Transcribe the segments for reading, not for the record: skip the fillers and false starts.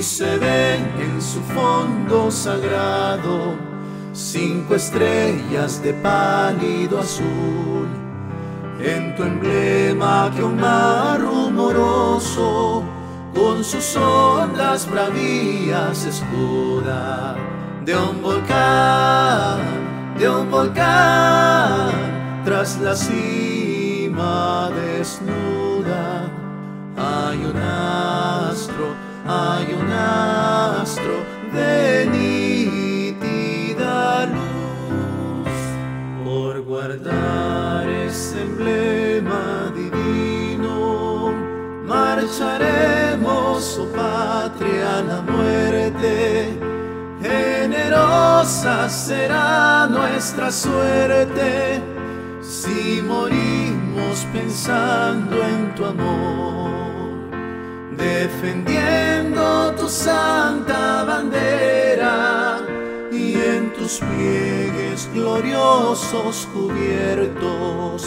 se ven en su fondo sagrado 5 estrellas de pálido azul. En tu emblema que un mar rumoroso con sus ondas bravías escuda. De un volcán, tras la cima desnuda, hay un astro de nítida luz. Por guardar ese emblema divino, marcharemos, oh patria, a la muerte. Generosa será nuestra suerte si morimos pensando en tu amor, defendiendo tu santa bandera, y en tus pliegues gloriosos cubiertos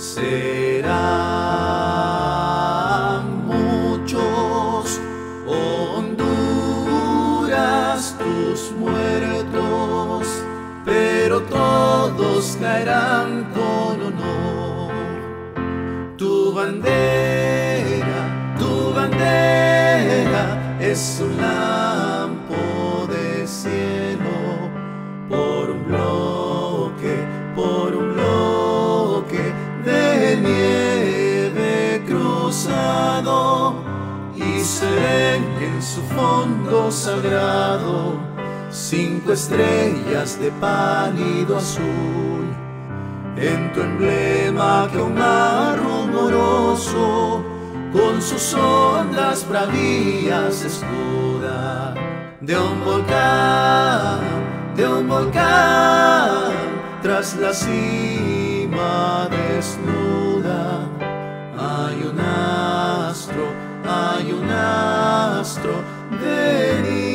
serán muchos, Honduras, tus muertos, pero todos caerán con honor. Tu bandera es un lampo de cielo, por un bloque de nieve cruzado, y se ven en su fondo sagrado 5 estrellas de pálido azul. En tu emblema que un mar rumoroso con sus ondas bravías escuda. De un volcán, tras la cima desnuda, hay un astro de